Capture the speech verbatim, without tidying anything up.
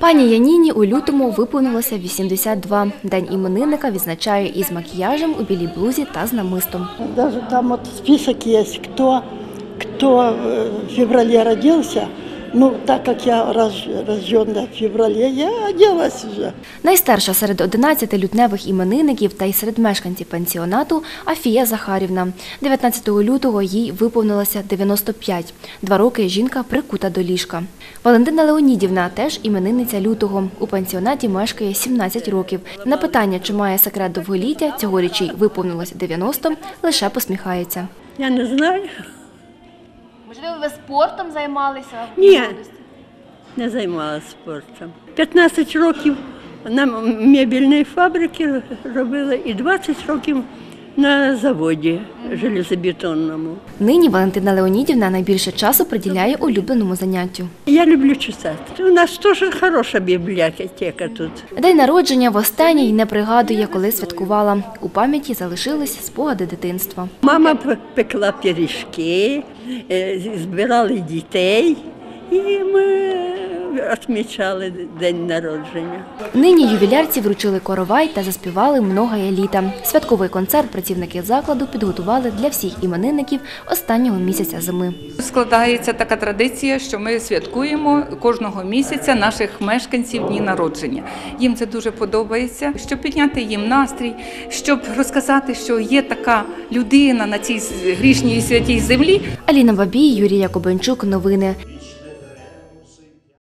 Пані Яніні у лютому виповнилося вісімдесят два. День іменинника відзначає із макіяжем у білій блузі та з намистом. Даже там вот список есть, кто, кто в феврале родился. Ну, так как я рождена в феврале, я оделась вже. Найстарша серед одинадцяти лютневих іменинників та й серед мешканців пансіонату Афія Захарівна. дев'ятнадцятого лютого їй виповнилося дев'яносто п'ять. Два роки жінка прикута до ліжка. Валентина Леонідівна теж іменинниця лютого. У пансіонаті мешкає сімнадцять років. На питання, чи має секрет довголіття, цьогоріч їй виповнилося дев'яносто, лише посміхається. Я не знаю. Можливо, ви спортом займалися? Ні, не займалася спортом. п'ятнадцять років на мебельній фабриці робила і двадцять років на заводі железобетонному. Нині Валентина Леонідівна найбільше часу приділяє улюбленому заняттю. Я люблю читати. У нас теж хороша бібліотека тут. День народження востаннє й не пригадує, коли святкувала. У пам'яті залишились спогади дитинства. Мама пекла пиріжки, збирали дітей і ми відмічали день народження. Нині ювілярці вручили коровай та заспівали «Многая літа». Святковий концерт працівники закладу підготували для всіх іменинників останнього місяця зими. Складається така традиція, що ми святкуємо кожного місяця наших мешканців дні народження. Їм це дуже подобається, щоб підняти їм настрій, щоб розказати, що є така людина на цій грішній і святій землі. Аліна Бабій, Юрій Якубенчук. Новини.